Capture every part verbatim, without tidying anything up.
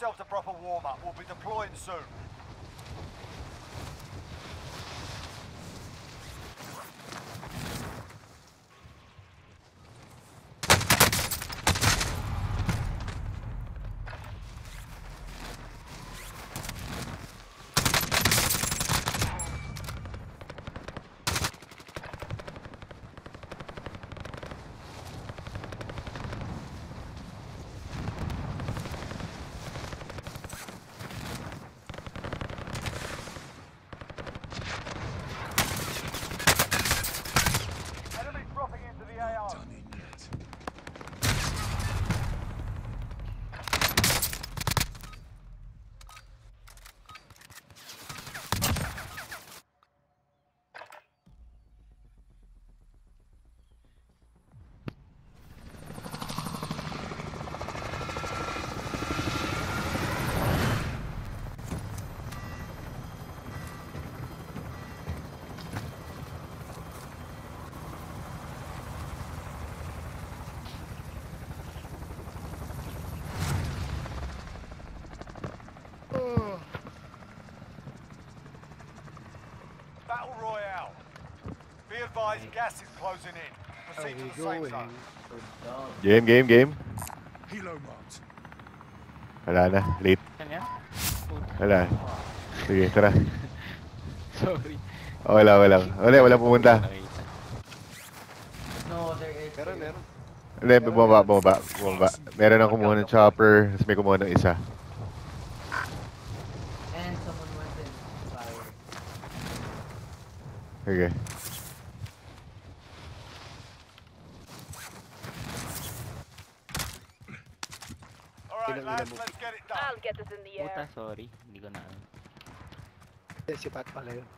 yourselves a proper warm-up. We'll be deploying soon. Battle Royale. Be advised, gas is closing in. Proceed to the safe zone. Game, game, game. Helo marked. Wala na, late. Wala. Sige, tara. Sorry. Oh, wala, wala. Wala, wala pumunta. No, there is. Meron, meron. Hindi, bumaba, bumaba, bumaba. Meron ang kumuha ng chopper, tapos may kumuha ng isa. And someone went in fire. Okay. Alright, lads, let's get it done. I'll get us in the Puta, air. sorry. Hindi ko na. Eh, si Pat pala yun.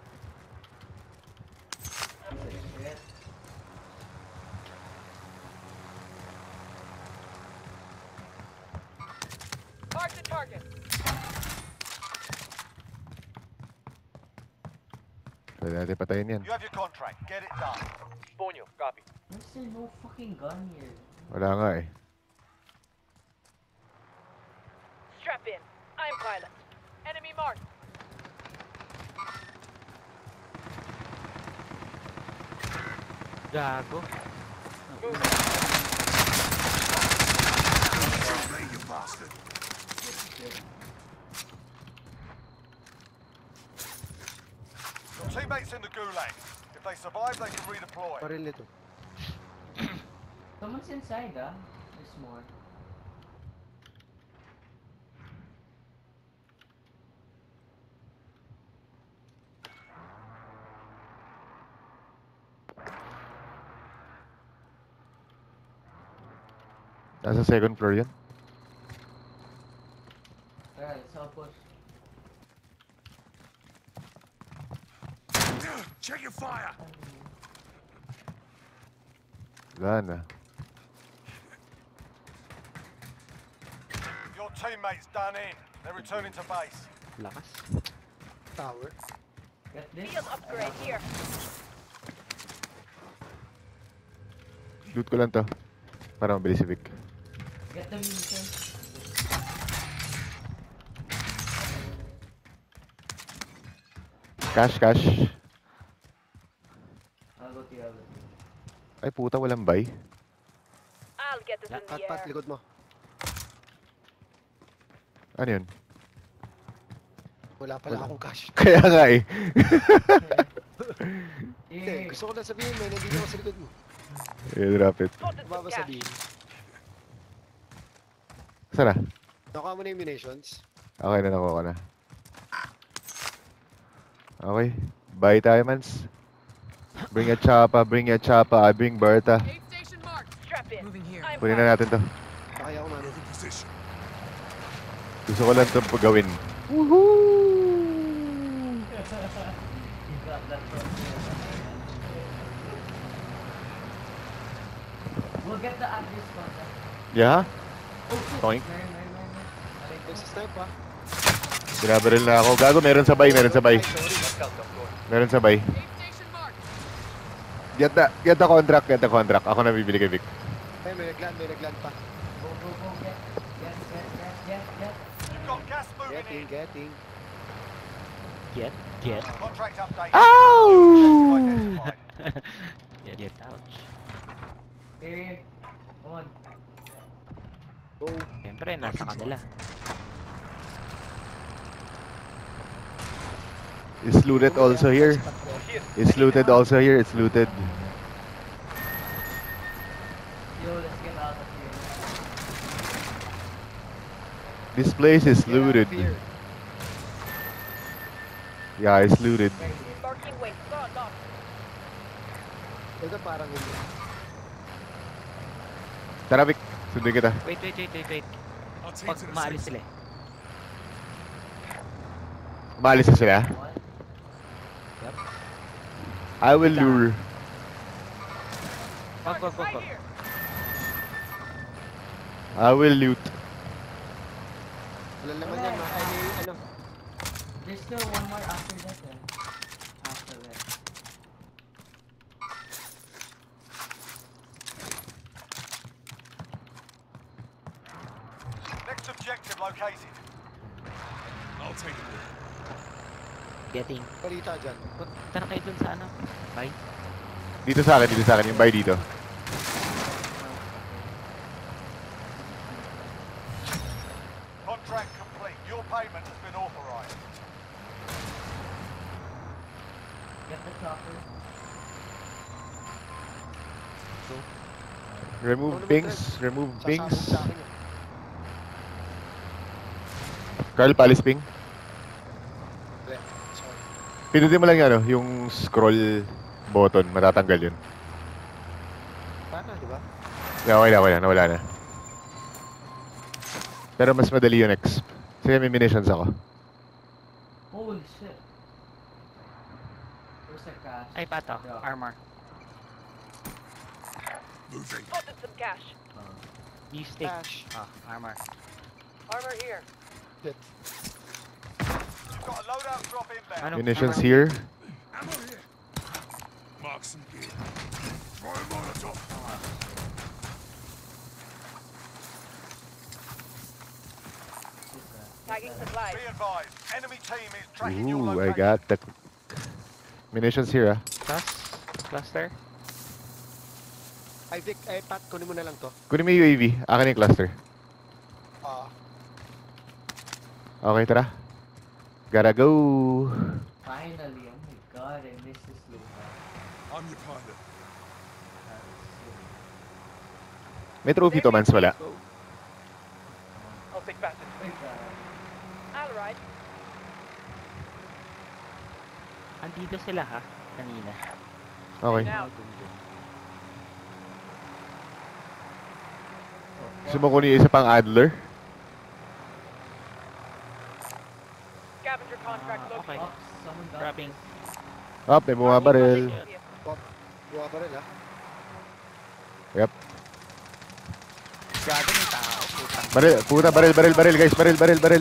Mark the target. Pwede natin patayin yan. You have your contract. Get it done. Ponyo, copy. There's still no fucking gun here. Wala nga eh. Strap in. I'm pilot. Enemy marked. Gago. You bastard. Your teammates in the gulag. If they survive, they can redeploy. Paril nito. Someone's inside, ah. There's more. Nasa second floor yan. Alright, let's all push. Check your fire. Wala na. Your teammates done in. They're returning to base. Lakas. Tower. Get this. Field upgrade here. Loot ko lang to. Para mabilis si Vic. Get the munitions. Cash, cash. I'll go to you, I'll go to you. Ay puta, walang buy. I'll get us in Pat, the Pat, air. likod mo. Ano yun? Wala pala akong cash. Kaya nga eh. Hindi, Here, gusto ko lang sabihin, may nandito ako sa likod mo. Yeah, drop it. Spotted Ano ba some ba gas. sabihin? Saan na? Nakuha mo na yung munitions. Okay na, nakuha ko na. Okay. Bye tayo, mans. Bring a choppa, bring a choppa. I bring Berta. Aid station marked. Strap in. Moving here. I'm Kunin na natin to. Kaya ako mano. Gusto ko lang itong gawin. you got that from here. We'll get the address contact. Yeah? Oh, shit. Toink. Meron, meron, meron, meron. There's a snipe pa. Binabaril na ako. Gago, meron sabay, meron sabay. Meron sabay. Aid station marked. Get the, get the contract, get the contract. Ako na bibili kay Vic. Ay, may nagland, may nagland pa. Go, go, go, get, get, get, get, get, get. moving Getting, in. getting. Get, get. Contract update. Ow! Identified. Get, get, ouch. Here, come on. Go. Siyempre, nasa kanila. It's looted also here. It's looted also here. It's looted. Yo, let's get out of here. This place is Get out of looted. here. Yeah, it's looted. Right here. Marking wait. Guard locked. Ito parang hindi. Tara, Vic. Sundin kita. Wait, wait, wait, wait, wait. I'll take Pag to the umaalis safe sila eh. Umalis na sila. What? I will lure. Wag, wag, wag, Right wag. here. I will loot. Wala naman yan. ma- Ay, ano. There's still one more after that, eh. After that. Next objective located. I'll take it. Getting. Balita dyan. Wag, tara kayo dun sa ano. Bye. Dito sa akin, dito sa akin. Yung buy dito. Contract complete. Your payment has been authorized. Get the chopper. Remove Ano naman, pings. Trent? Remove Sasabog pings. sa akin. eh. Carl, palis ping. Hindi. Sorry. Pinutin mo lang yung ano, yung scroll button. Matatanggal yun. Paano, di ba? Yeah, okay na, okay na. Nawala na. Pero mas madali yung next. Sige, may munitions ako. Holy shit. Where's the cash? Ay, pato. Yeah. Armor. Moving. Spotted some cash. Uh, New stick. Cash. Ah, armor. Armor here. You've got a loadout drop inbound. Ano? Munitions Armor. here. Ammo here. Mark some gear. Throw a Molotov. who's that? Tagging supplies. Be advised. Enemy team is tracking your Ooh, I location. got the munitions here, ah. Plus? Cluster? Ay, Vic, ay, Pat, kunin mo na lang to. Kunin mo yung U A V. Akin yung cluster. Ah, Okay, tara. Gotta go. Finally, oh my god, I missed this loot. I'm your pilot. May trophy to, mans wala. I'll take passage. Wait, uh, I'll ride. Andito sila ha? Kanina. Okay. Now. Gusto mo kunin yung isa pang Adler? Scavenger contract Ah, okay. located. oh, someone got Dropping. Oh, may bumabaril. buwa pa rin, ah. Gago ng tao. Putang. Baril, puta, baril, baril, baril, guys. Baril, baril, baril.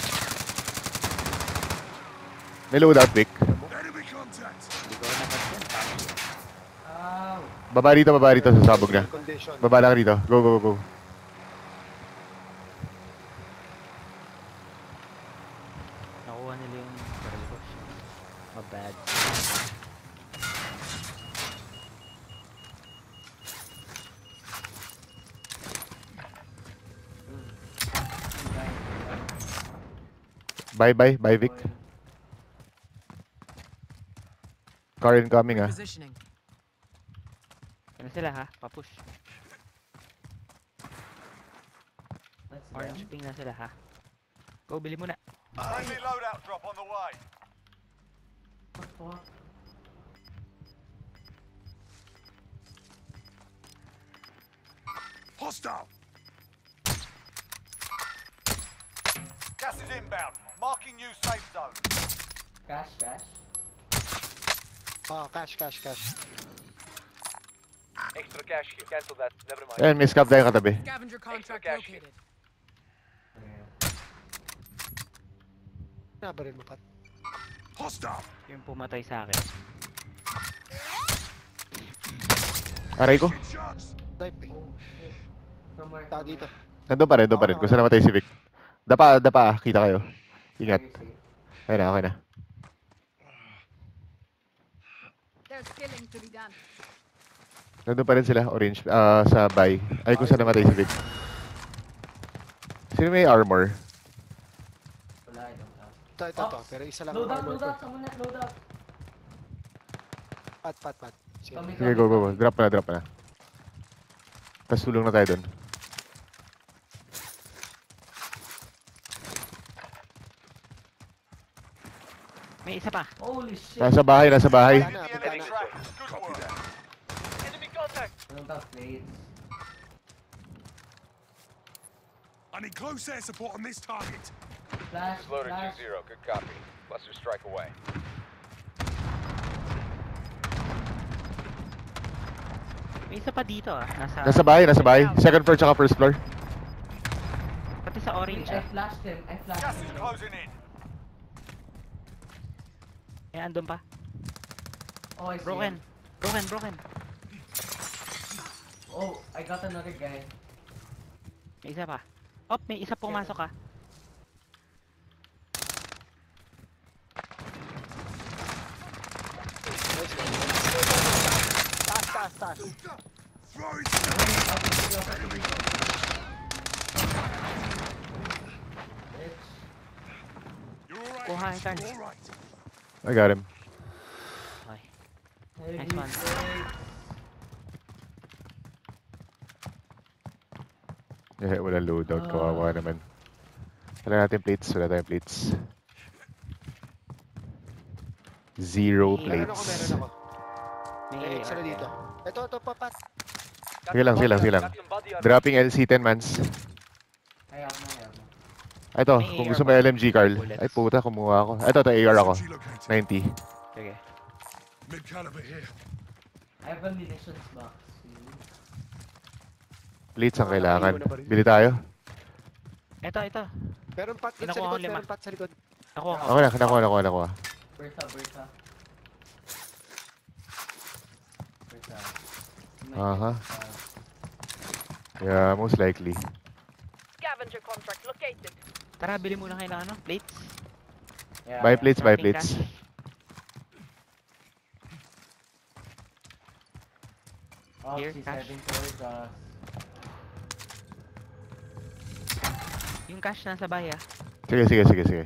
May loadout, Vic. Enemy contact. Hindi ko napansin. Ow! Baba dito, baba dito. Sasabog na. Condition. Baba lang dito. Go, go, go, go. Nakuha nila yung baril ko. My bad. Bye, bye, bye, Vic. Car incoming, ah. Positioning. Ano sila ha? Papush. Let's Orange ping na sila ha? Go, bili mo na. Friendly loadout drop on the way. Fuck. Hostile. Gas is inbound. Marking new safe zone. Cash, cash. Ah, cash, cash, cash. Extra cash here. Cancel that. Never mind. Ayan, may scab tayong katabi. Scavenger contract cash. located. Okay. Nabaril mo, Pat. Hostile. Yung pumatay sa akin. Aray ko. Shoot shots. Snipe, eh. Oh shit. Somewhere. Tao dito. Nandun pa rin, nandun pa rin. Kung saan namatay si Vic. Dapa, dapa, ah. Kita kayo. Ingat. Are you safe? Ayun na, okay na. There's killing to be done. Nandun pa rin sila, orange, ah, sa bay. Ay, kung saan namatay si Vic. Sino may armor? Wala, I don't have. Ito, ito, ito. Pero isa lang Load ang up, armor load ko. up. Someone net, load up. Pat, pat, pat. Sige. Kami, Sige, go, go, go. Drop na, drop na. Tapos tulong na tayo dun. May isa pa. Holy shit. Nasa bahay, nasa bahay. Taking the enemy Bigana. track. Good Copy work. that. Enemy contact. Load up, plates. I need close air support on this target. Flash, Loader flash. two zero, good copy. Buster strike away. May isa pa dito ah. Nasa, Nasa bahay, nasa bahay. Second floor tsaka first floor. pati sa orange I ah. flashed him. I flashed Gas is him. closing in. Eh, andun pa. Oh, I see Broken. him. Broken, broken. Oh, I got another guy. May isa pa. Oh, may isa pumasok ah. Nice one. Taas, taas, taas. Throw it. Bitch. You're all right. Kuha ka. You're all right. I got him. Okay. Heavy Nice one. plates. Yeah, wala loadout. Kawawa naman. Wala natin plates. Wala tayong plates. Zero Meron Meron ako, plates. meron ako. May May extra A R dito. yan. Ito, ito, papat. Sige lang, sige lang, sige lang. Dropping L C ten mans. I have no, I have no. Ito, May kung A R gusto mo ba? L M G, Carl. Bullets. Ay puta, kumuha ako. Ito, ito, A R ako. S M G located. ninety. Sige. Mid caliber here. I have a munitions box. See? Plates ang kailangan. Nakaiwan na ba rin? Bili tayo. Ito, ito. Meron pat dun sa Nakuha ko likod, lima. meron pat sa likod. Nakuha ko. Ako na, nakuha, nakuha, nakuha. Bertha, Bertha. Bertha. Aha. Yeah, most likely. Scavenger contract located. Tara, bili muna kayo ng ano? Plates? Yeah, Buy yeah. plates, buy Dropping plates. cash. Oh, Here, she's cash. heading towards us. Yung cash nasa bahay ah. Sige, sige, sige, sige.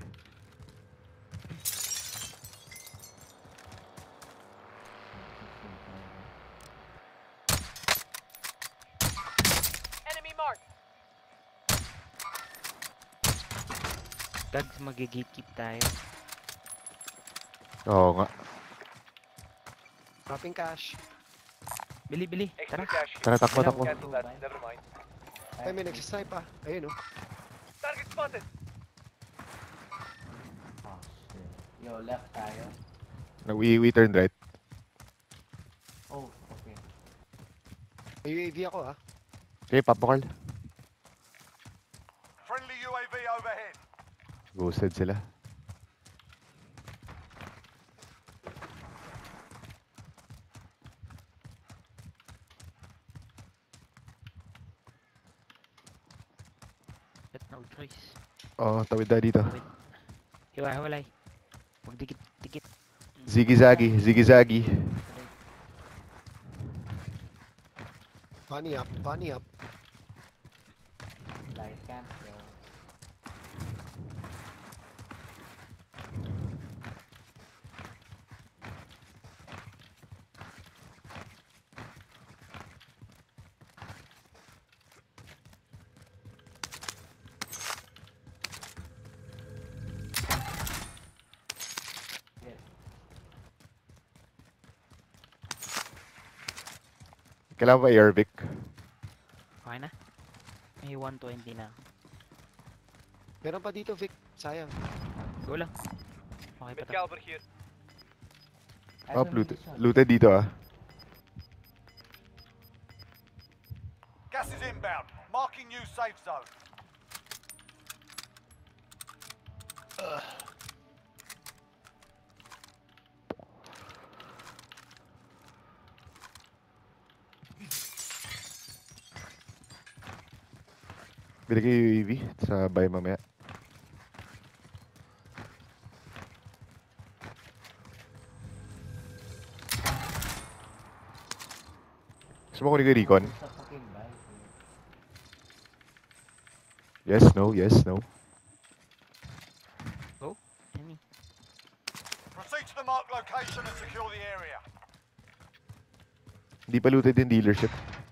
Enemy marked. Dags, mag-gatekeep tayo. Oo nga. Dropping cash. Bili, bili. Tara. Extra cash. Tara, takbo, takbo. Cancel that. Never mind. Ay, may nagsisnipe ah. Ayun oh. Target spotted. Oh, shit. Yo, left tayo. No, we, we turned right. Oh, okay. May U A V ako ah. Sige, pop mo, Carl. Friendly U A V overhead. Ghosted sila. But no choice. Oo, oh, tawid tayo dito. Hiwa-hiwalay. Magdikit, dikit. Ziggy-zaggy, ziggy-zaggy. Bunny up, bunny up. Light camp, yo. Yes. Kailangan ba A R, Vic? Okay na? May one twenty na. Meron pa dito, Vic. Sayang. Go lang. Okay pa Mid to. caliber here. I Oh, have a looted, munition. looted dito ah. Gas is inbound. Marking new safe zone. Bili kayo U A V sa buy mamaya. Gusto mo kunin ko yung recon? Sa fucking bike. Yes, no, yes, no. Enemy. Proceed to the marked location and secure the area. Hindi pa looted yung dealership.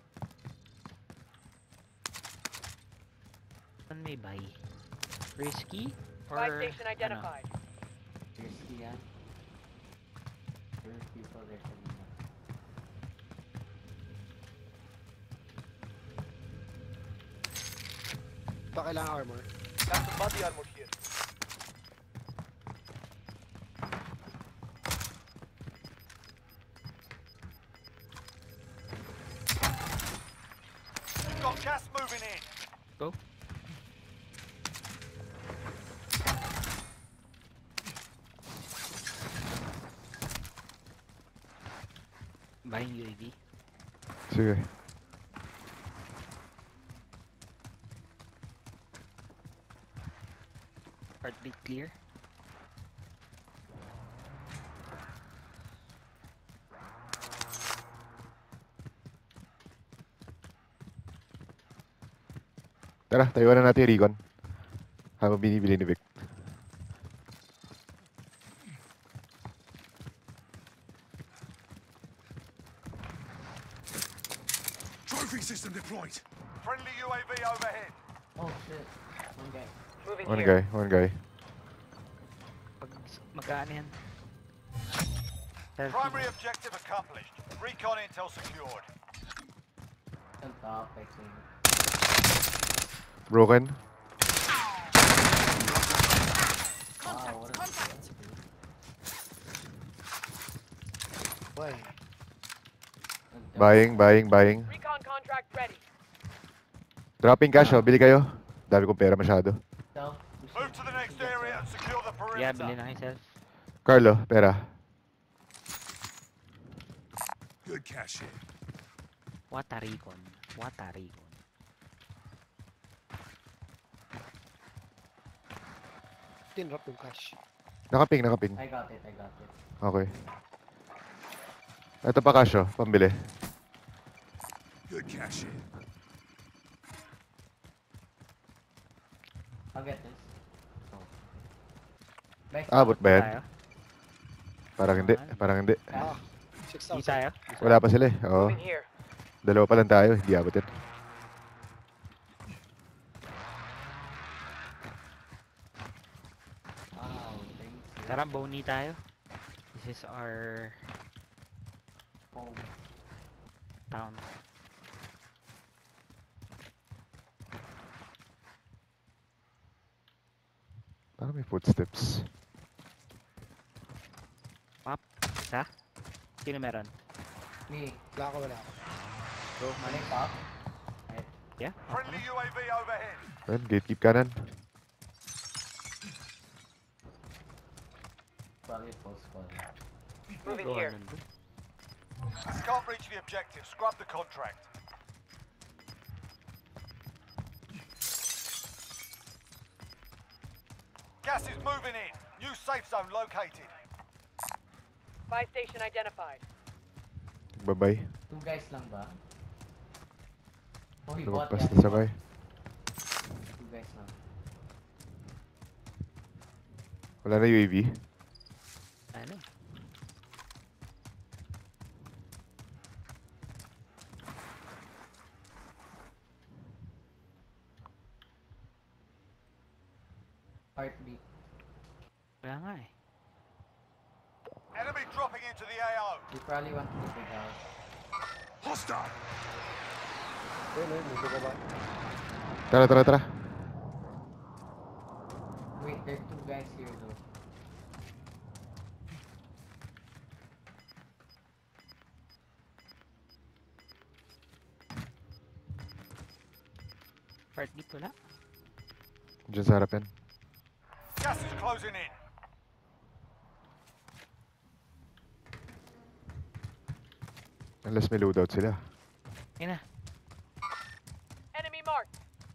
Saan may buy? Risky? Or Buy station ano? identified. Risky yan. There's people there kanina. Ba kailangan armor? Got some body armor here. You've got gas moving in. Go. Buying U A V. Sige. Heartbeat clear. Tara, tayuan na natin yung recon. Habang binibili ni Vic. Trophy system deployed. Friendly U A V overhead. Oh shit. One guy. Moving One here. guy, one guy. Pag magkaan yan. Selfie. Primary objective accomplished. Recon intel secured. On top, I think. Broken. Wow, what a Why? Buying, buying, buying. Recon contract ready. Dropping cash, oh. Bili kayo. Dami kong pera masyado. Self. Move to the next area and secure the perimeter. Yeah, bili na kayo self. Carlo, pera. Good cash in. Wataricon. Wataricon. Tinrap yung cash. Nakaping, nakaping. I got it, I got it. Okay. Ito pa cash, oh. Pambili. Good cash in. I'll get this. Back Abot ba yan? Tayo? Parang hindi. Parang hindi. Ah, six Hindi thousand. tayo? Wala pa sila eh. Oo. Moving here. Dalawa pa lang tayo. Hindi abot yan. Wow, thank you. Tara, bony tayo. This is our Home. town. Parang may footsteps. Isa? Sino meron? Me. Wala ako, wala ako. Go, Money pop. Yeah? Friendly U A V overhead. Ayun, gatekeep kanan. Probably post call. Moving Go here. on, nandun. Can't reach the objective. Scrub the contract. Gas is moving in. New safe zone located. Buy station identified. Bye-bye. Two guys lang ba? Oh, he bought Lumagpas yan. na sabay. Two guys lang. Wala na U A V. Ano? Heartbeat. Wala nga eh. Enemy dropping into the A O. You probably want to big house. Hostile. Ayun, ayun, may baba. Tara, tara, tara. Wait, there's two guys here though. Heartbeat wala. Diyan sa harap yan. Gas is closing in. Unless may loadout sila. Ayun na. Enemy marked.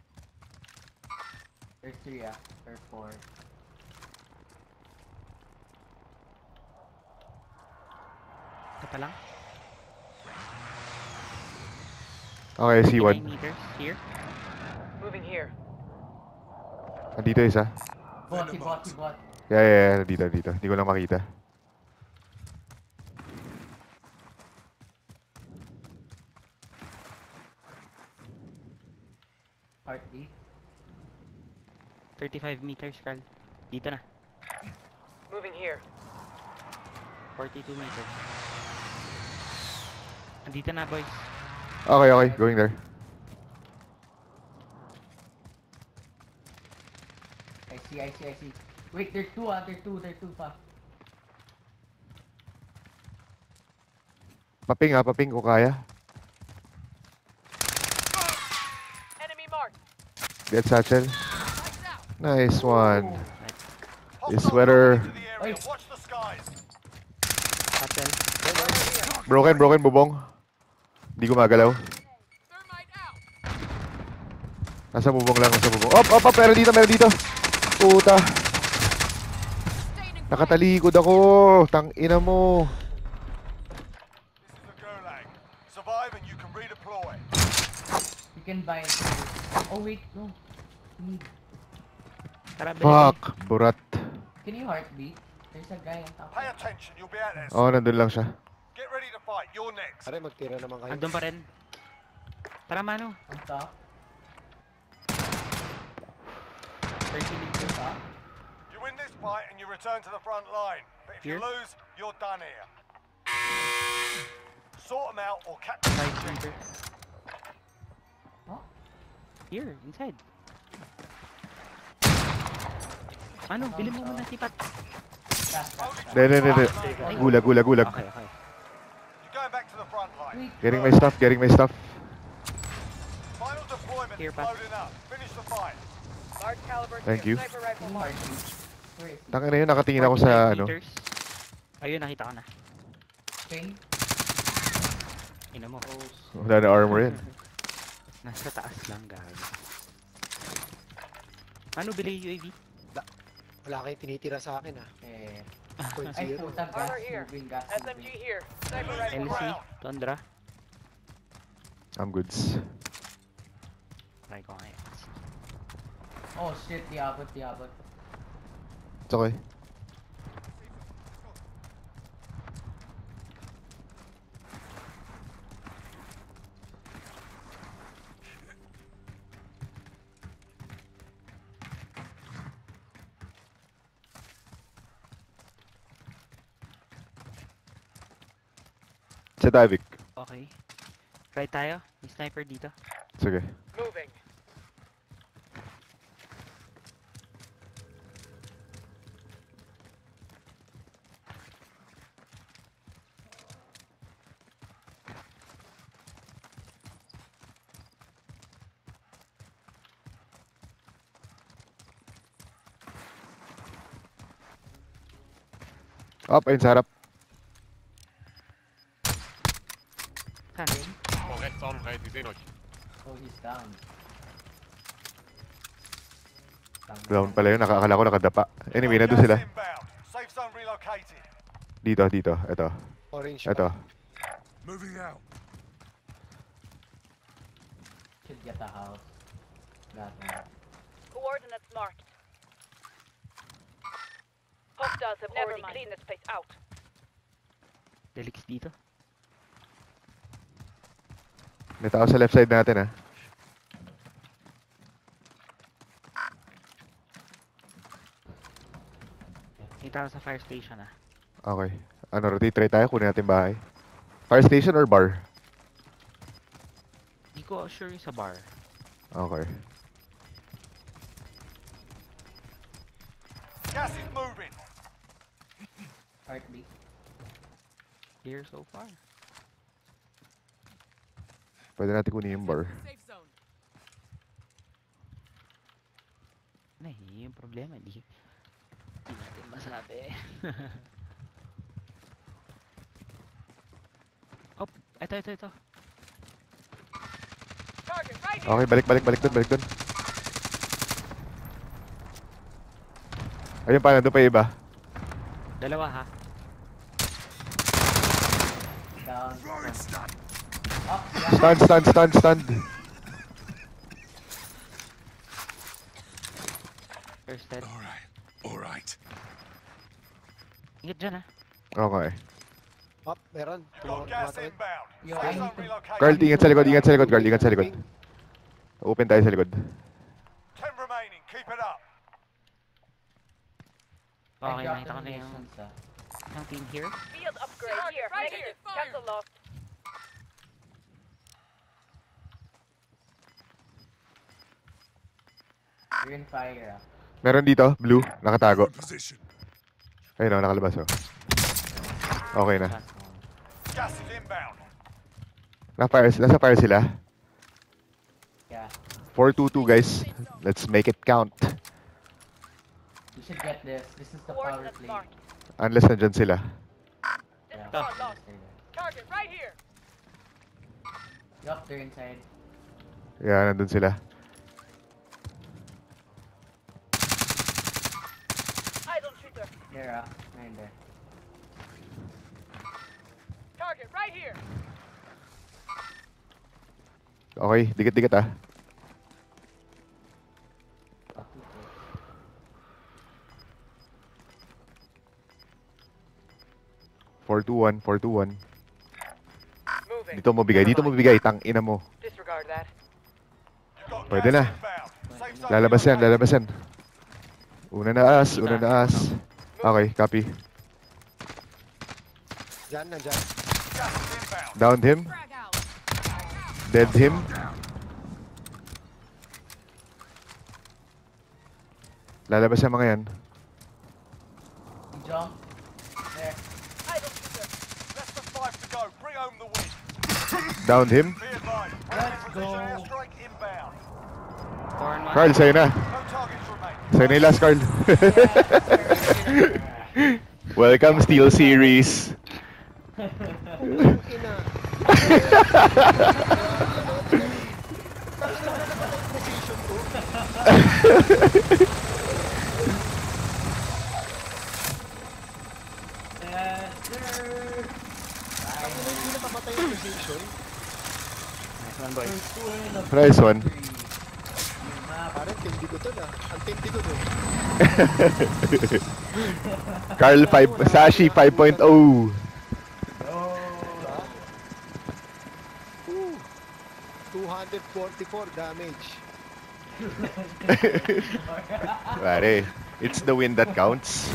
There's three ah. Or four. Ito pa lang. Okay, C one. fifty-nine meters here. Moving here. Nandito isa. Bot, bot, bot. Yeah, yeah, yeah. Nandito, nandito. Hindi ko lang makita. Heartbeat. thirty-five meters, Carl. Dito na. Moving here. forty-two meters. Andito na, boys. Okay, okay. Going there. I see, I see, I see. Wait, there's two, ah. There's two, there's two pa. Paping ah, paping ko kaya. Enemy marked. Get satchel. Nice one. Hostiles Is sweater- dropping into the area. Oi. Watch the skies. Satchel. Broken, broken, bubong. Hindi gumagalaw. Nasa bubong lang, nasa bubong. Op, op, op, meron dito, meron dito. Puta. Nakatalikod ako. Tang ina mo. This is the Gulag. Survive and you can redeploy. You can buy it. Oh, wait, no. Need. Tara, bili. Fuck, burat. Can you heartbeat? There's a guy on top. Pay attention, you'll be out there. Oh, nandun lang siya. Get ready to fight. You're next. Pare, magtira naman kayo. Andun pa rin. Tara, Mano. On top. thirty meters. Top. You win this fight and you return to the front line. But if you Here? lose, you're done here. Sort them out or catch five meters. Huh? Here, inside. Ano, bili mo muna sipat. Fast, fast, fast. Hindi, hindi, hindi. Gulag, gulag, gulag. Okay, okay. You're going back to the front line. Wait. Getting my stuff, getting my stuff. Final deployment Here, is Pat. loading up. Finish the fight. Large caliber Thank here. you. Sniper rifle Can you marked. heartbeat? Where is he? Tangin na yun, nakatingin ako sa forty-five ano. meters. Ayun, nakita ko na. Ping? Ina mo. Wala na armor yan. Nasa taas lang, guys. Ano, bili U A V? Wala kayo tinitira sa akin ah. Eh. Point Ay, zero. puta, gas Armor here. moving, gas S M G moving. here. Sniper rifle L C, marked. Tundra. I'm goods. Try ko ngayon. Oh shit, diabot, diabot. It's okay. Sa Davik. Okay. Try tayo. May sniper dito. Sige. Moving. Up, ayun sa harap. Saan? Okay, son, okay, di din, Oh, he's down. Down pala yun, nakakala ko nakadapa. Anyway, Got nandun sila. gas inbound. Safe zone relocated. Dito, dito. Ito. Orange Ito. pa. Moving out. Should get a house. Got one. Coordinates marked. Hostiles have already cleaned this place out. Delix dito. May tao sa left side natin ah. Kita ko sa fire station ah. Okay. Ano, rotate try tayo. Kunin natin bahay. Fire station or bar? Di ko sure yung sa bar. Okay. Gas is moving. Heartbeat. Clear so far. Pwede natin kunin yung bar. Ano eh, yun yung problema. Di, di natin masabi. Oh, ito, ito, ito. Target right here. Okay, balik, balik, balik dun, balik dun. Ayun pa, nandun pa yung iba. Dalawa ha. Down. Up, yeah. Stand, stand, stand, stand. First dead. Alright. Alright. Ingat dyan ah. Okay. Up, meron. Got Tulungan gas natin. inbound. Yo, Safe I zone need to- relocation. Carl, ingat sa likod, ingat sa likod, Carl, ingat sa likod. Open tayo sa likod. Ten remaining. Keep it up. I Okay, dropped nakita ko the na yung, munitions, ah. yung team here. Field upgrade here. Negative. Cancel lost. You're in fire, ah. Meron dito, blue, nakatago. Good position. Ayun o, nakalabas oh. Okay na. Last one. Gas is inbound. Na-fire, nasa fire sila. Yeah. four two two guys. Let's make it count. You should get this. This is the power Coordinates play. marked. Unless nandyan sila. This Yeah. is all lost. Stay there. Target right here. Yup, they're inside. Yeah, nandun sila. Idle shooter. There, ah. Right there. Target right here. Okay, dikit-dikit ah. Fuck you, bro. four two one, four two one. Moving. Dito mo bigay, dito mo bigay, tang ina mo. Disregard that. You've got Pwede gas na. inbound. Safe zone Lalabas yan, relocation. lalabas yan. Una na as, una na as. Okay, copy. Diyan, nandyan. Gas is inbound. Downed him. Dead him. Lalabas yung mga yan. You jump. There. Idle shooter. Less than five to go. Bring home the win. Downed him. Be advised. Let's Precision go. airstrike inbound. Four and one. Carl, sa'yo na. No targets remain. Sa'yo na yung last, Carl. Welcome, Steel Series. Ina. Position two. Yes, sir. Ang ina, hindi nakamatay yung position. Nice one, boys. First win of Nice one. victory. Yung map. Parang tindi ko to na. Ang tindi ko to. Carl five, Sashi five point oh. Diba? Ooh. two forty-four damage. Pare, it's the win that counts.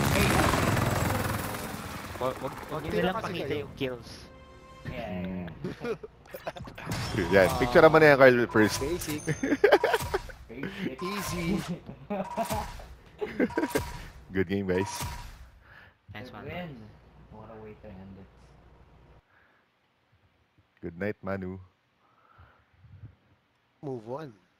Wag, wag, wag nyo Tira nilang kasi pakita kayo. yung kills. Yeah. Yan, picture naman na yan, Carl, first. Basic. Basic. Easy. Good game, guys. Nice Good one. win. What a way to end it. Good night, Manu. Move on.